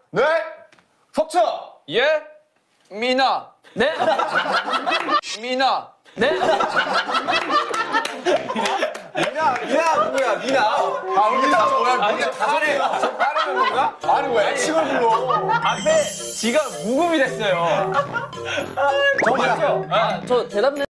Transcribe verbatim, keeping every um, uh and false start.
네. 석차. 예? 미나. 네? 미나. 네? 미나, 미나 누구야? 미나. 아, 우리 다 뭐야? 미나 다전에 따르는 건가? 아니 왜 애칭을 불러? 앞에 지가 무음이 됐어요. 저 맞죠? 아, 저 대답